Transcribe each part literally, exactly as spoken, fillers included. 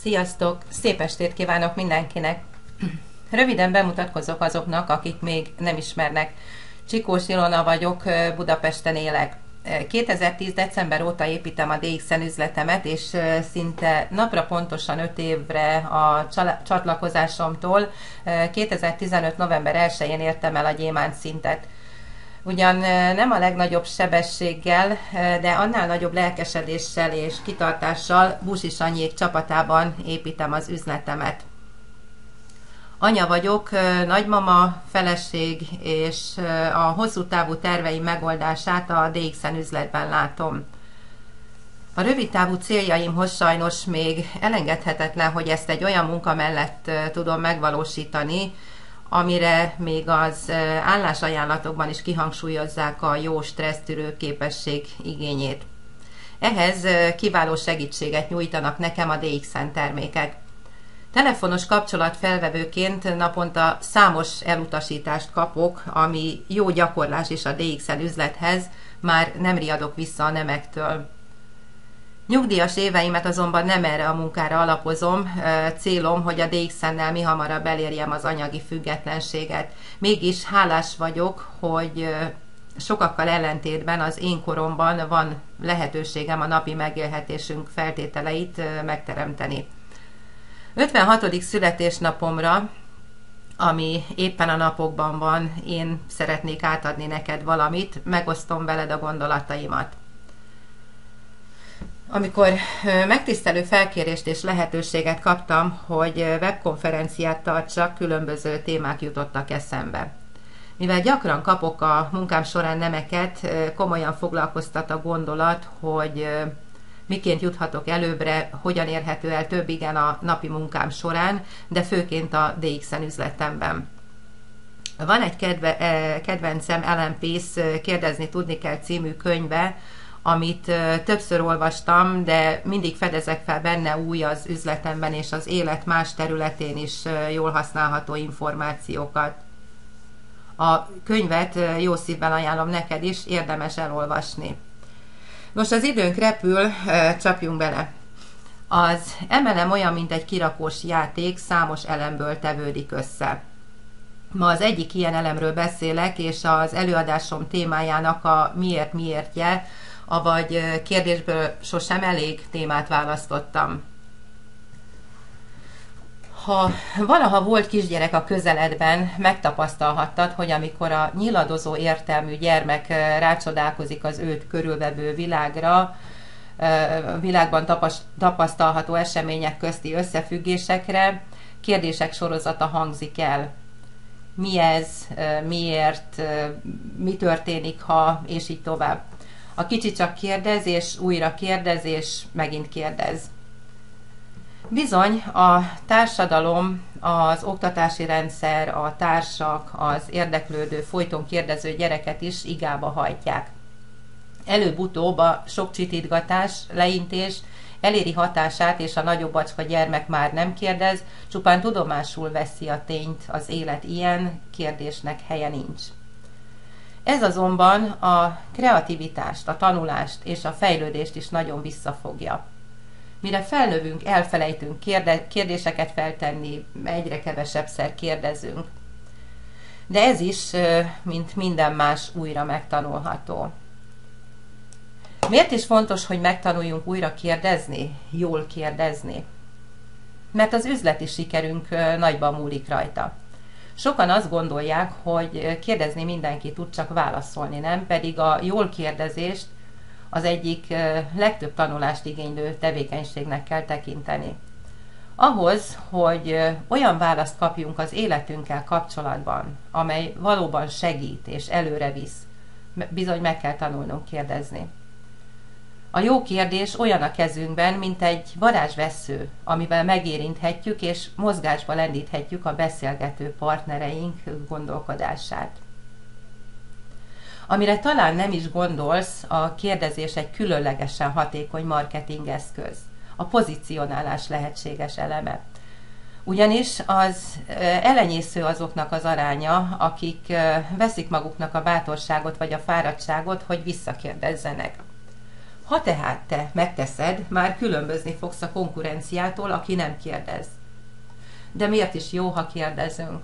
Sziasztok! Szép estét kívánok mindenkinek! Röviden bemutatkozok azoknak, akik még nem ismernek. Csikós Ilona vagyok, Budapesten élek. kétezer-tíz. december óta építem a dé iksz-en üzletemet, és szinte napra pontosan öt évre a csatlakozásomtól kétezer-tizenöt. november elsején értem el a gyémánt szintet. Ugyan nem a legnagyobb sebességgel, de annál nagyobb lelkesedéssel és kitartással Busi Sanyék csapatában építem az üzletemet. Anya vagyok, nagymama, feleség, és a hosszú távú terveim megoldását a dé iksz-en üzletben látom. A rövid távú céljaimhoz sajnos még elengedhetetlen, hogy ezt egy olyan munka mellett tudom megvalósítani, amire még az állásajánlatokban is kihangsúlyozzák a jó stressztűrő képesség igényét. Ehhez kiváló segítséget nyújtanak nekem a dé iksz-en termékek. Telefonos kapcsolatfelvevőként naponta számos elutasítást kapok, ami jó gyakorlás is a dé iksz-en üzlethez, már nem riadok vissza a nemektől. Nyugdíjas éveimet azonban nem erre a munkára alapozom, célom, hogy a dé iksz-ennel mihamarabb elérjem az anyagi függetlenséget. Mégis hálás vagyok, hogy sokakkal ellentétben az én koromban van lehetőségem a napi megélhetésünk feltételeit megteremteni. ötvenhatodik születésnapomra, ami éppen a napokban van, én szeretnék átadni neked valamit, megosztom veled a gondolataimat. Amikor megtisztelő felkérést és lehetőséget kaptam, hogy webkonferenciát tartsak, különböző témák jutottak eszembe. Mivel gyakran kapok a munkám során nemeket, komolyan foglalkoztat a gondolat, hogy miként juthatok előbbre, hogyan érhető el több igen a napi munkám során, de főként a dé iksz-en üzletemben. Van egy kedve, kedvencem, Ellen Pace Kérdezni tudni kell című könyve, amit többször olvastam, de mindig fedezek fel benne új az üzletemben és az élet más területén is jól használható információkat. A könyvet jó szívvel ajánlom neked is, érdemes elolvasni. Most az időnk repül, csapjunk bele. Az em el em olyan, mint egy kirakós játék, számos elemből tevődik össze. Ma az egyik ilyen elemről beszélek, és az előadásom témájának a miért miértje, avagy kérdésből sosem elég témát választottam. Ha valaha volt kisgyerek a közeledben, megtapasztalhattad, hogy amikor a nyiladozó értelmű gyermek rácsodálkozik az őt körülvevő világra, világban tapasztalható események közti összefüggésekre, kérdések sorozata hangzik el. Mi ez, miért, mi történik, ha, és így tovább. A kicsi csak kérdez, és újra kérdez, és megint kérdez. Bizony, a társadalom, az oktatási rendszer, a társak, az érdeklődő, folyton kérdező gyereket is igába hajtják. Előbb-utóbb a sok csitítgatás, leintés eléri hatását, és a nagyobb acska gyermek már nem kérdez, csupán tudomásul veszi a tényt, az élet ilyen, kérdésnek helye nincs. Ez azonban a kreativitást, a tanulást és a fejlődést is nagyon visszafogja. Mire felnövünk, elfelejtünk kérde- kérdéseket feltenni, egyre kevesebbszer kérdezünk. De ez is, mint minden más, újra megtanulható. Miért is fontos, hogy megtanuljunk újra kérdezni, jól kérdezni? Mert az üzleti sikerünk nagyban múlik rajta. Sokan azt gondolják, hogy kérdezni mindenki tud, csak válaszolni nem, pedig a jól kérdezést az egyik legtöbb tanulást igénylő tevékenységnek kell tekinteni. Ahhoz, hogy olyan választ kapjunk az életünkkel kapcsolatban, amely valóban segít és előre visz, bizony meg kell tanulnunk kérdezni. A jó kérdés olyan a kezünkben, mint egy varázsvessző, amivel megérinthetjük és mozgásba lendíthetjük a beszélgető partnereink gondolkodását. Amire talán nem is gondolsz, a kérdezés egy különlegesen hatékony marketingeszköz, a pozicionálás lehetséges eleme. Ugyanis az elenyésző azoknak az aránya, akik veszik maguknak a bátorságot vagy a fáradtságot, hogy visszakérdezzenek. Ha tehát te megteszed, már különbözni fogsz a konkurenciától, aki nem kérdez. De miért is jó, ha kérdezünk?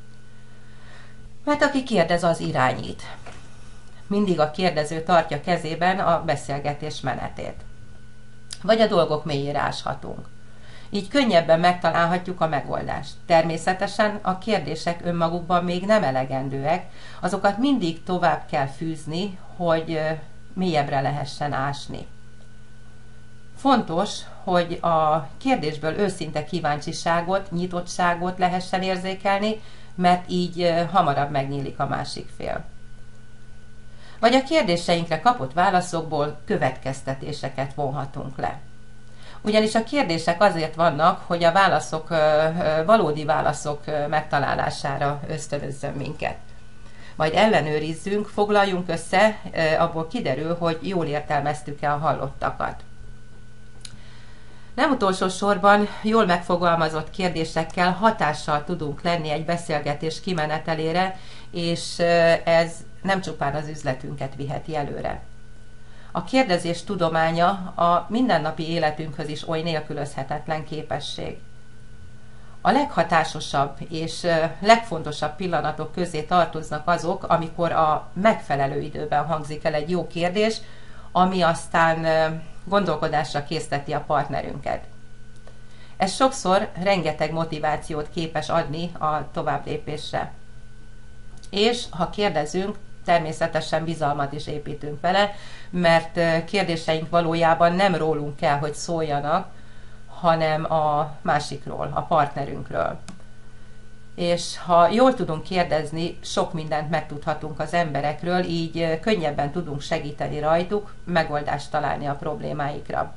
Mert aki kérdez, az irányít. Mindig a kérdező tartja kezében a beszélgetés menetét. Vagy a dolgok mélyére áshatunk. Így könnyebben megtalálhatjuk a megoldást. Természetesen a kérdések önmagukban még nem elegendőek, azokat mindig tovább kell fűzni, hogy mélyebbre lehessen ásni. Fontos, hogy a kérdésből őszinte kíváncsiságot, nyitottságot lehessen érzékelni, mert így hamarabb megnyílik a másik fél. Vagy a kérdéseinkre kapott válaszokból következtetéseket vonhatunk le. Ugyanis a kérdések azért vannak, hogy a válaszok, valódi válaszok megtalálására ösztönözzön minket. Majd ellenőrizzünk, foglaljunk össze, abból kiderül, hogy jól értelmeztük-e a hallottakat. Nem utolsó sorban jól megfogalmazott kérdésekkel hatással tudunk lenni egy beszélgetés kimenetelére, és ez nem csupán az üzletünket viheti előre. A kérdezés tudománya a mindennapi életünkhöz is oly nélkülözhetetlen képesség. A leghatásosabb és legfontosabb pillanatok közé tartoznak azok, amikor a megfelelő időben hangzik el egy jó kérdés, ami aztán gondolkodásra készteti a partnerünket. Ez sokszor rengeteg motivációt képes adni a továbblépésre. És ha kérdezünk, természetesen bizalmat is építünk vele, mert kérdéseink valójában nem rólunk kell, hogy szóljanak, hanem a másikról, a partnerünkről. És ha jól tudunk kérdezni, sok mindent megtudhatunk az emberekről, így könnyebben tudunk segíteni rajtuk, megoldást találni a problémáikra.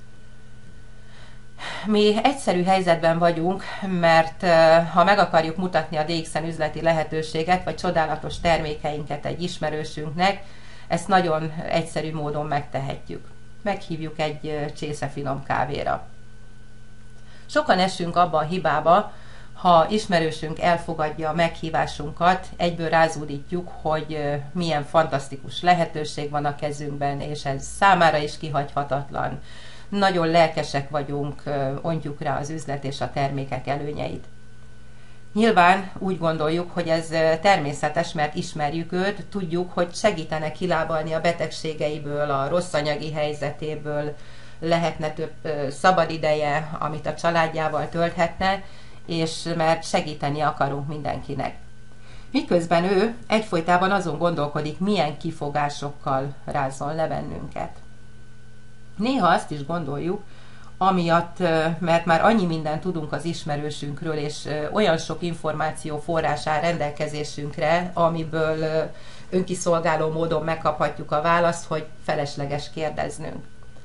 Mi egyszerű helyzetben vagyunk, mert ha meg akarjuk mutatni a dé iksz en üzleti lehetőséget, vagy csodálatos termékeinket egy ismerősünknek, ezt nagyon egyszerű módon megtehetjük. Meghívjuk egy csésze finom kávéra. Sokan esünk abba a hibába, ha ismerősünk elfogadja a meghívásunkat, egyből rázúdítjuk, hogy milyen fantasztikus lehetőség van a kezünkben, és ez számára is kihagyhatatlan. Nagyon lelkesek vagyunk, ontjuk rá az üzlet és a termékek előnyeit. Nyilván úgy gondoljuk, hogy ez természetes, mert ismerjük őt, tudjuk, hogy segítene kilábalni a betegségeiből, a rossz anyagi helyzetéből, lehetne több szabad ideje, amit a családjával tölthetne, és mert segíteni akarunk mindenkinek. Miközben ő egyfolytában azon gondolkodik, milyen kifogásokkal rázzon le bennünket. Néha azt is gondoljuk, amiatt, mert már annyi mindent tudunk az ismerősünkről, és olyan sok információ forrás áll rendelkezésünkre, amiből önkiszolgáló módon megkaphatjuk a választ, hogy felesleges kérdeznünk.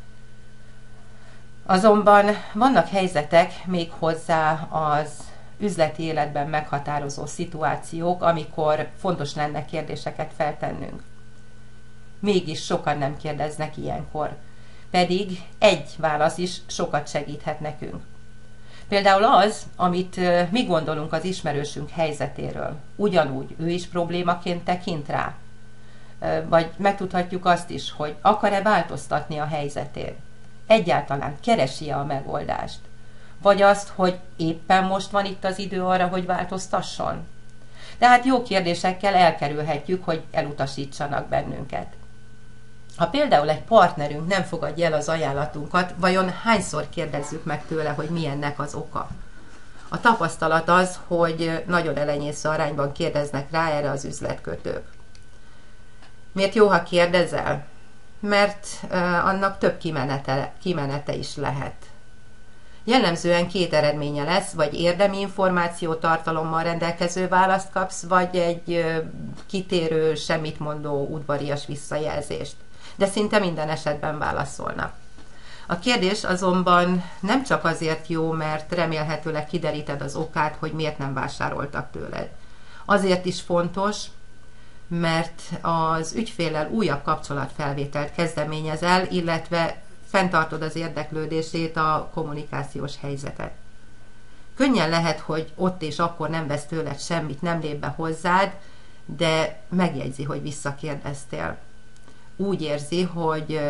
Azonban vannak helyzetek, még hozzá az üzleti életben meghatározó szituációk, amikor fontos lenne kérdéseket feltennünk. Mégis sokan nem kérdeznek ilyenkor, pedig egy válasz is sokat segíthet nekünk. Például az, amit mi gondolunk az ismerősünk helyzetéről, ugyanúgy ő is problémaként tekint rá. Vagy megtudhatjuk azt is, hogy akar-e változtatni a helyzetén. Egyáltalán keresi-e a megoldást. Vagy azt, hogy éppen most van itt az idő arra, hogy változtasson. Tehát jó kérdésekkel elkerülhetjük, hogy elutasítsanak bennünket. Ha például egy partnerünk nem fogadja el az ajánlatunkat, vajon hányszor kérdezzük meg tőle, hogy mi ennek az oka? A tapasztalat az, hogy nagyon elenyésző arányban kérdeznek rá erre az üzletkötők. Miért jó, ha kérdezel? Mert uh, annak több kimenete, kimenete is lehet. Jellemzően két eredménye lesz, vagy érdemi információ tartalommal rendelkező választ kapsz, vagy egy uh, kitérő, semmit mondó, udvarias visszajelzést. De szinte minden esetben válaszolnak. A kérdés azonban nem csak azért jó, mert remélhetőleg kideríted az okát, hogy miért nem vásároltak tőled. Azért is fontos, mert az ügyféllel újabb kapcsolatfelvételt kezdeményezel, illetve fenntartod az érdeklődését, a kommunikációs helyzetet. Könnyen lehet, hogy ott és akkor nem vesz tőled semmit, nem lép be hozzád, de megjegyzi, hogy visszakérdeztél. Úgy érzi, hogy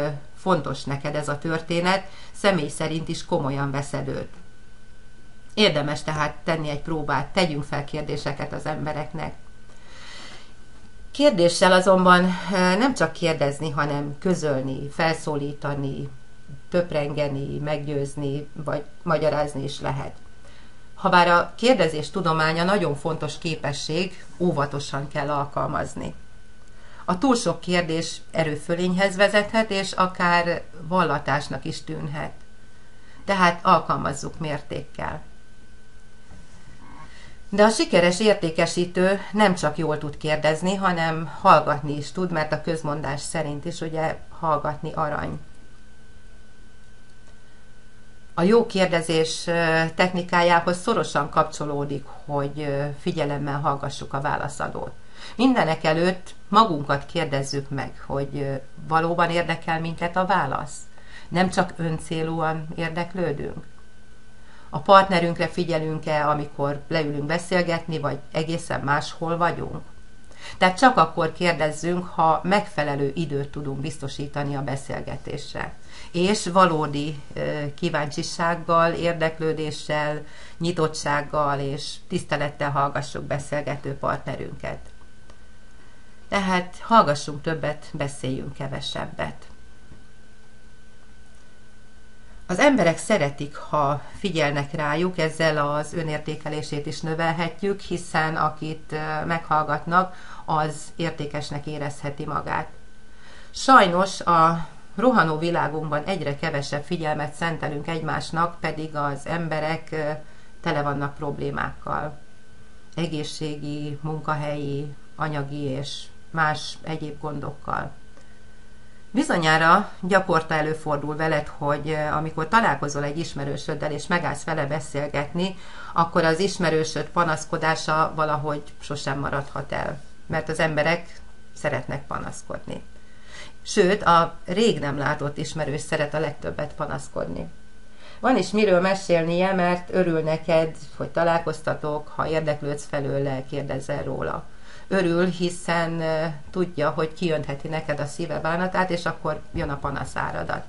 fontos neked ez a történet, személy szerint is komolyan veszed őt. Érdemes tehát tenni egy próbát, tegyünk fel kérdéseket az embereknek. Kérdéssel azonban nem csak kérdezni, hanem közölni, felszólítani, töprengeni, meggyőzni, vagy magyarázni is lehet. Habár a kérdezés tudománya nagyon fontos képesség, óvatosan kell alkalmazni. A túl sok kérdés erőfölényhez vezethet, és akár vallatásnak is tűnhet. Tehát alkalmazzuk mértékkel. De a sikeres értékesítő nem csak jól tud kérdezni, hanem hallgatni is tud, mert a közmondás szerint is ugye hallgatni arany. A jó kérdezés technikájához szorosan kapcsolódik, hogy figyelemmel hallgassuk a válaszadót. Mindenek előtt magunkat kérdezzük meg, hogy valóban érdekel minket a válasz. Nem csak öncélúan érdeklődünk. A partnerünkre figyelünk-e, amikor leülünk beszélgetni, vagy egészen máshol vagyunk? Tehát csak akkor kérdezzünk, ha megfelelő időt tudunk biztosítani a beszélgetésre. És valódi kíváncsisággal, érdeklődéssel, nyitottsággal és tisztelettel hallgassuk beszélgető partnerünket. Tehát hallgassunk többet, beszéljünk kevesebbet. Az emberek szeretik, ha figyelnek rájuk, ezzel az önértékelését is növelhetjük, hiszen akit meghallgatnak, az értékesnek érezheti magát. Sajnos a rohanó világunkban egyre kevesebb figyelmet szentelünk egymásnak, pedig az emberek tele vannak problémákkal. Egészségi, munkahelyi, anyagi és más egyéb gondokkal. Bizonyára gyakorta előfordul veled, hogy amikor találkozol egy ismerősöddel és megállsz vele beszélgetni, akkor az ismerősöd panaszkodása valahogy sosem maradhat el, mert az emberek szeretnek panaszkodni. Sőt, a rég nem látott ismerős szeret a legtöbbet panaszkodni. Van is miről mesélnie, mert örül neked, hogy találkoztatok, ha érdeklődsz felőle, kérdezzel róla. Örül, hiszen tudja, hogy kiöntheti neked a szíve bánatát, és akkor jön a panaszáradat.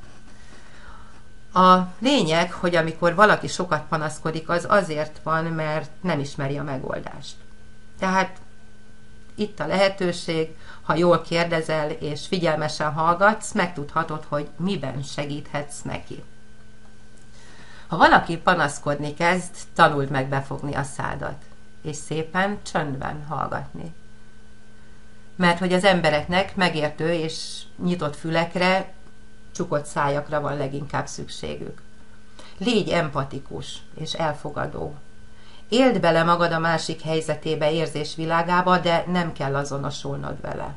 A lényeg, hogy amikor valaki sokat panaszkodik, az azért van, mert nem ismeri a megoldást. Tehát itt a lehetőség, ha jól kérdezel és figyelmesen hallgatsz, megtudhatod, hogy miben segíthetsz neki. Ha valaki panaszkodni kezd, tanuld meg befogni a szádat, és szépen csöndben hallgatni. Mert hogy az embereknek megértő és nyitott fülekre, csukott szájakra van leginkább szükségük. Légy empatikus és elfogadó. Éld bele magad a másik helyzetébe, érzésvilágába, de nem kell azonosulnod vele.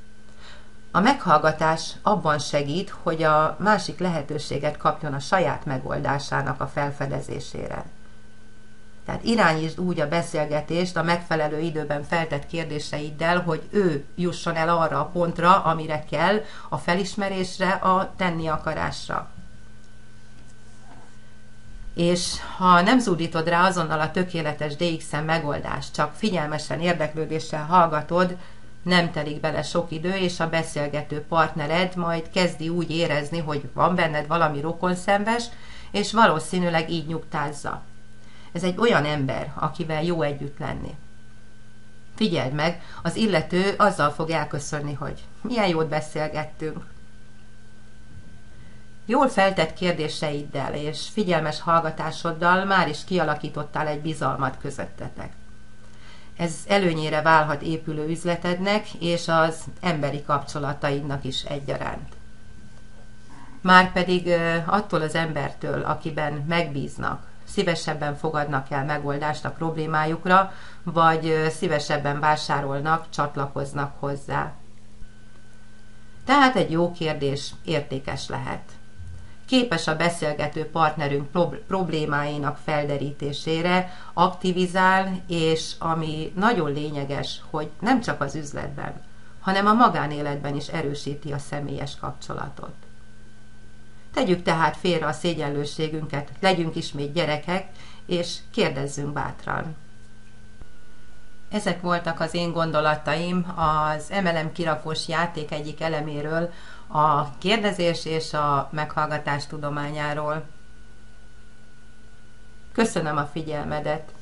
A meghallgatás abban segít, hogy a másik lehetőséget kapjon a saját megoldásának a felfedezésére. Tehát irányítsd úgy a beszélgetést a megfelelő időben feltett kérdéseiddel, hogy ő jusson el arra a pontra, amire kell, a felismerésre, a tenni akarásra. És ha nem zúdítod rá azonnal a tökéletes dé iksz-en megoldást, csak figyelmesen, érdeklődéssel hallgatod, nem telik bele sok idő, és a beszélgető partnered majd kezdi úgy érezni, hogy van benned valami rokonszenves, és valószínűleg így nyugtázza. Ez egy olyan ember, akivel jó együtt lenni. Figyeld meg, az illető azzal fog elköszönni, hogy milyen jót beszélgettünk. Jól feltett kérdéseiddel és figyelmes hallgatásoddal már is kialakítottál egy bizalmat közöttetek. Ez előnyére válhat épülő üzletednek és az emberi kapcsolataidnak is egyaránt. Márpedig attól az embertől, akiben megbíznak, szívesebben fogadnak el megoldást a problémájukra, vagy szívesebben vásárolnak, csatlakoznak hozzá. Tehát egy jó kérdés értékes lehet. Képes a beszélgető partnerünk problémáinak felderítésére, aktivizál, és ami nagyon lényeges, hogy nem csak az üzletben, hanem a magánéletben is erősíti a személyes kapcsolatot. Tegyük tehát félre a szégyenlőségünket, legyünk ismét gyerekek, és kérdezzünk bátran. Ezek voltak az én gondolataim az em el em kirakós játék egyik eleméről, a kérdezés és a meghallgatás tudományáról. Köszönöm a figyelmedet!